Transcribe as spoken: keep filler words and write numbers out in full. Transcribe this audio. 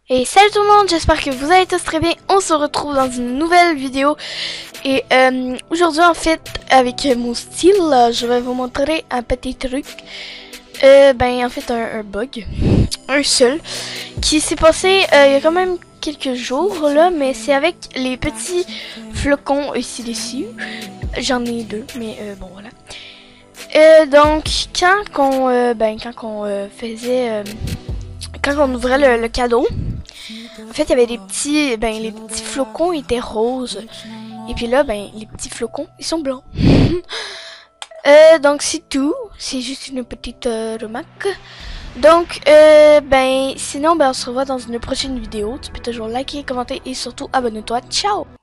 Et salut tout le monde, j'espère que vous allez tous très bien. On se retrouve dans une nouvelle vidéo. Et euh, aujourd'hui en fait, avec mon style, je vais vous montrer un petit truc. Euh, ben en fait un, un bug, un seul, qui s'est passé euh, il y a quand même quelques jours là. Mais c'est avec les petits flocons ici dessus. J'en ai deux, mais euh, bon voilà. Euh, donc quand qu'on euh, ben quand qu'on euh, faisait euh, quand on ouvrait le, le cadeau, en fait il y avait des petits ben les petits flocons étaient roses et puis là ben les petits flocons ils sont blancs. euh, donc c'est tout, c'est juste une petite euh, remarque. Donc euh, ben sinon ben on se revoit dans une prochaine vidéo. Tu peux toujours liker, commenter et surtout abonne-toi. Ciao.